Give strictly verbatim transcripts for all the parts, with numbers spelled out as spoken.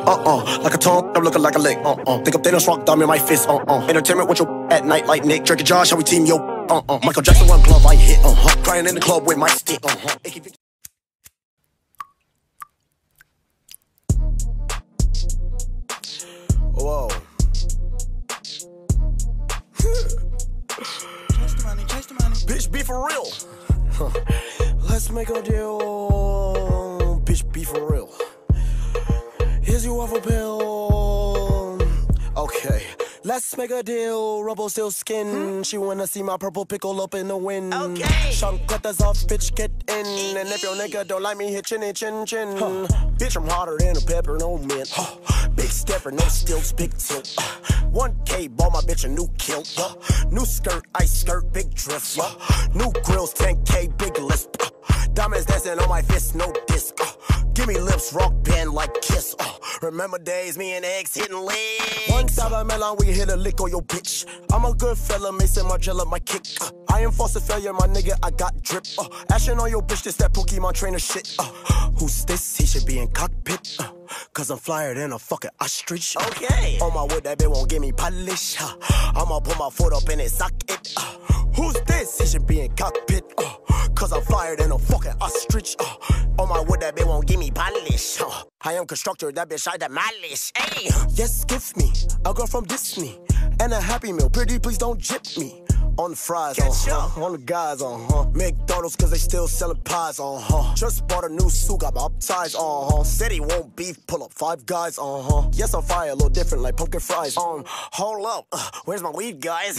uh-uh. Like a tongue, I'm looking like a lick, uh-uh. Think I'm Thanos, rock thumb in my fist, uh-uh. Entertainment with your at night like Nick. Drake and Josh, how we team, yo, uh-uh. Michael Jackson, one glove, I hit, uh-huh. Crying in the club with my stick, uh-huh. Whoa. Chase the money, chase the money. Bitch, be for real. Let's make a deal. Bitch, be for real. Here's your waffle pill. Okay, let's make a deal. Rubble still skin. Hmm? She wanna see my purple pickle up in the wind. Okay. Shunk cutters off, bitch, get in. And if your nigga don't like me, hit chin, chin, chin. Huh. Bitch, I'm hotter than a pepper, no mint. Huh. Big stepper, no stilts, big tilt. Uh, one K, bought my bitch a new kilt. Uh, new skirt, ice skirt, big drift. Uh, new grills, ten K, big lisp. Uh, diamonds dancing on my fist, no disc. Uh, give me lips, rock band like Kiss. Uh, remember days, me and X hitting legs. One time I melon, we hit a lick on your bitch. I'm a good fella, Mason Margiela, my kick. Uh, I am false failure, my nigga, I got drip. Uh, action on your bitch, this that Pokemon trainer shit. Uh, who's this? He should be in cockpit. Uh, Cause I'm flyer than a fucking ostrich. Okay. On my wood, that bitch won't give me polish. Uh, I'ma put my foot up in it, sock it. Uh, who's this? He should be in cockpit. Uh, Cause I'm flyer than a fucking ostrich. Uh, on my wood, that bitch won't give me polish. Uh, I am constructor, that bitch I demolish. Hey. Yes, give me a girl from Disney and a Happy Meal. Pretty, please don't jip me. On the fries, uh-huh. On the guys, uh-huh. McDonald's, cause they still selling pies, uh-huh. Just bought a new suit, got baptized, uh-huh. Said he won't beef, pull up five guys, uh-huh. Yes, I'm fire, a little different, like pumpkin fries. Um, hold up, uh, where's my weed, guys?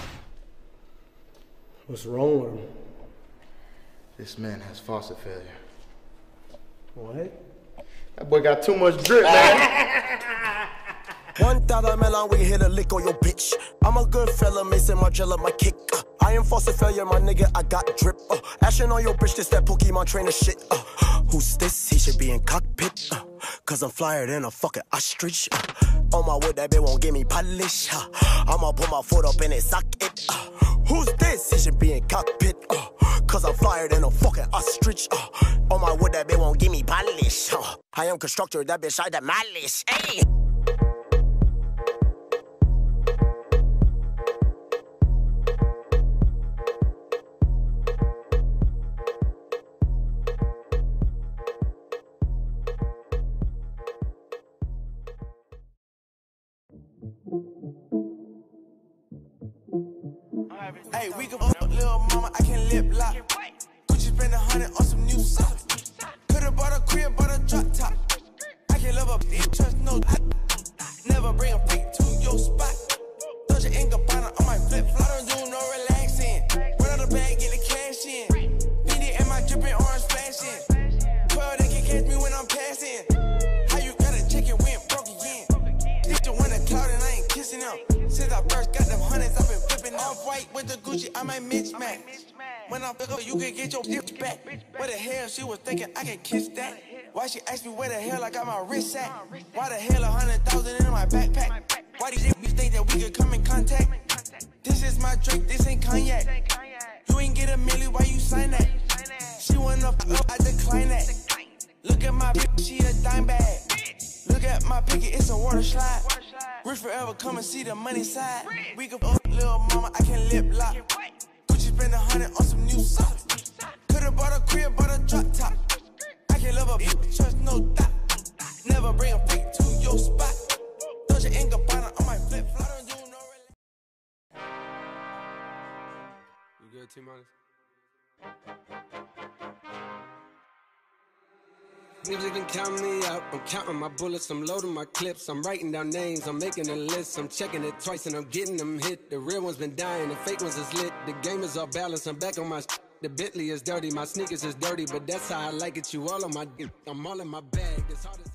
What's wrong with him? This man has faucet failure. What? That boy got too much drip, man. One dollar melon, we hit a lick on your bitch. I'm a good fella, Mason Margiela, my kick. Uh, I am false failure, my nigga, I got drip. Uh, action on your bitch, this that Pokemon trainer shit. Uh, who's this? He should be in cockpit. Uh, Cause I'm flyer than a fucking ostrich. Uh, on my wood, that bitch won't give me polish. Uh, I'ma put my foot up in it, sock it. Uh, who's this? He should be in cockpit. Uh, Cause I'm flyer than a fucking ostrich. Uh, on my wood, that bitch won't give me polish. Uh, I am constructor, that bitch I demolish. Hey. Hey, we can fuck little mama, I can lip lock. Gucci spend a hundred on some new socks. Could've bought a crib, bought a drop top. I can love a bitch, trust no. I never bring a freak to your spot. Touch your ink on my flip flop. I don't do no relaxing. Run out the bag, get the cash in. Need it in my dripping orange flashing. twelve, they can catch me when I'm passing. How you gotta check it when broke again? This the one that cloud and I ain't kissing them. Since I first got them hundreds, I've been flipping off white with the Gucci, I might mismatch. When I pick up, you can get your bitch back. What the hell she was thinking I can kiss that? Why she asked me where the hell I got my wrist at? Why the hell a hundred thousand in my backpack? Why do you think that we could come in contact? This is my drink, this ain't cognac. You ain't get a milli, why you sign that? She wanna f up, I decline that. Look at my bitch, she a dime bag. Look at my picket, it's a water slide. Rich forever, come and see the money side. We can fuck little mama, I can lip lock. Gucci spend a hundred on some new socks. Could've bought a crib, bought a drop top. I can love a bitch, trust no doubt. Never bring a freak to your spot. Touch your ink on my flip flop. I don't do no relax. You good, T-Minus? Niggas been counting me out. I'm counting my bullets, I'm loading my clips. I'm writing down names, I'm making a list. I'm checking it twice and I'm getting them hit. The real ones been dying, the fake ones is lit. The game is off balance, I'm back on my sh. The Bentley is dirty, my sneakers is dirty, but that's how I like it. You all on my, I'm all in my bag. It's hard as